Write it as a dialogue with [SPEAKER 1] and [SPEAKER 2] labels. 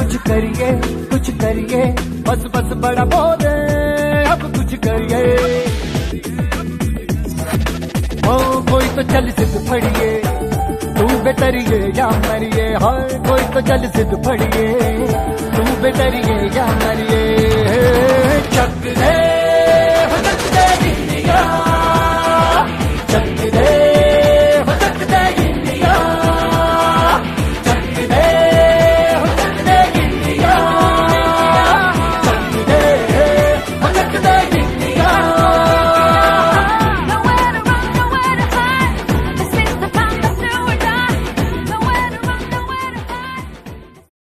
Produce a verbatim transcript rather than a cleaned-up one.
[SPEAKER 1] कुछ करिए कुछ करिए, बस बस बड़ा बोले अब कुछ करिए। ओ कोई तो चल सिद्ध फड़िए, तू बेटरिए या मरिए। हाय कोई तो चल सिद्ध फड़िए, तू बेटरिए या मरिए। चक दे चक दे दुनिया, चक